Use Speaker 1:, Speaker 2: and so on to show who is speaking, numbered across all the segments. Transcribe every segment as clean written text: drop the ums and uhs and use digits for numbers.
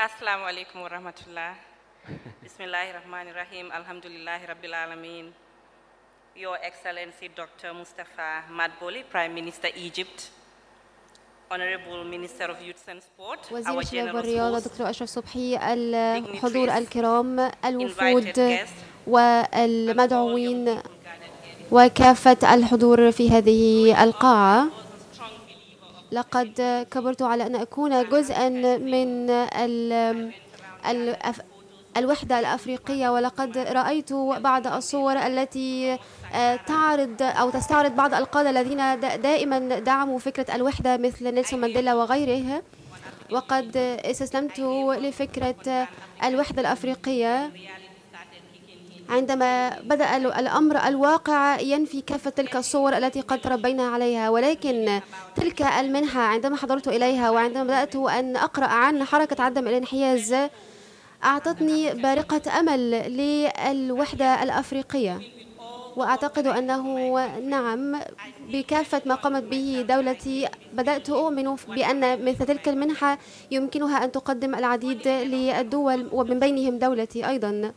Speaker 1: Assalamu alaikum wa rahmatullah. Bismillahir Rahmanir Rahim. Alhamdulillahi Rabbil Alameen. Your Excellency Dr. Mustafa Madbouly, Prime Minister Egypt, Honorable Minister of Youth and Sport,
Speaker 2: وزير
Speaker 1: our
Speaker 2: الشباب
Speaker 1: General
Speaker 2: والرياضة
Speaker 1: Host,
Speaker 2: دكتور أشرف صبحي، الحضور الكرام،
Speaker 1: invited
Speaker 2: الوفود
Speaker 1: guests, and all
Speaker 2: والمدعوين
Speaker 1: young people gathered here.
Speaker 2: وكافة الحضور في هذه القاعة. لقد كبرت على أن أكون جزءاً من الوحدة الأفريقية، ولقد رأيت بعض الصور التي تعرض أو تستعرض بعض القادة الذين دائما دعموا فكرة الوحدة مثل نيلسون مانديلا وغيره، وقد استسلمت لفكرة الوحدة الأفريقية عندما بدأ الأمر الواقع ينفي كافة تلك الصور التي قد تربينا عليها. ولكن تلك المنحة عندما حضرت إليها وعندما بدأت أن أقرأ عن حركة عدم الانحياز أعطتني بارقة أمل للوحدة الأفريقية، وأعتقد أنه نعم بكافة ما قامت به دولتي بدأت أؤمن بأن مثل تلك المنحة يمكنها أن تقدم العديد للدول ومن بينهم دولتي أيضا.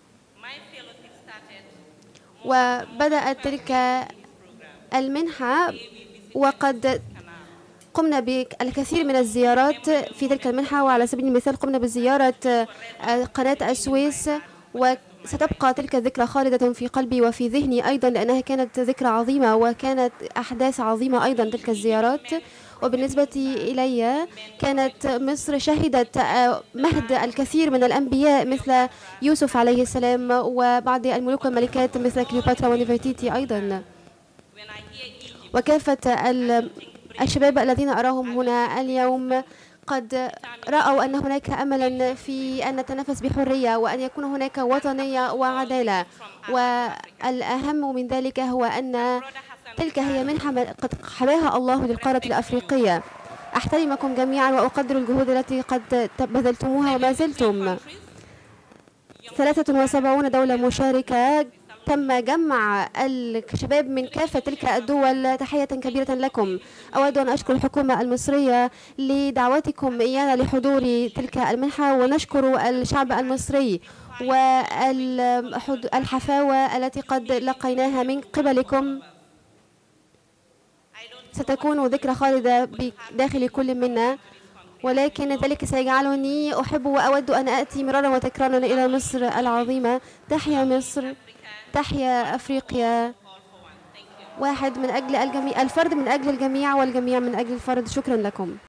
Speaker 2: وبدأت تلك المنحة وقد قمنا بالكثير من الزيارات في تلك المنحة، وعلى سبيل المثال قمنا بزيارة قناة السويس، وستبقى تلك الذكرى خالدة في قلبي وفي ذهني أيضا لأنها كانت ذكرى عظيمة وكانت أحداث عظيمة أيضا تلك الزيارات. وبالنسبة إلي كانت مصر شهدت مهد الكثير من الأنبياء مثل يوسف عليه السلام وبعض الملوك والملكات مثل كليوباترا ونفرتيتي أيضا، وكافة الشباب الذين أراهم هنا اليوم قد رأوا أن هناك أملا في أن نتنفس بحرية وأن يكون هناك وطنية وعدالة، والأهم من ذلك هو أن تلك هي منحة قد حواها الله للقارة الأفريقية. أحترمكم جميعا وأقدر الجهود التي قد بذلتموها وما زلتم. 73 دولة مشاركة، تم جمع الشباب من كافة تلك الدول. تحية كبيرة لكم. أود أن أشكر الحكومة المصرية لدعوتكم إيانا لحضور تلك المنحة، ونشكر الشعب المصري والحفاوة التي قد لقيناها من قبلكم. ستكون ذكرى خالدة بداخل كل منا، ولكن ذلك سيجعلني أحب وأود أن آتي مرارا وتكرارا إلى مصر العظيمة. تحيا مصر، تحيا أفريقيا. واحد من أجل الجميع، الفرد من أجل الجميع والجميع من أجل الفرد. شكرا لكم.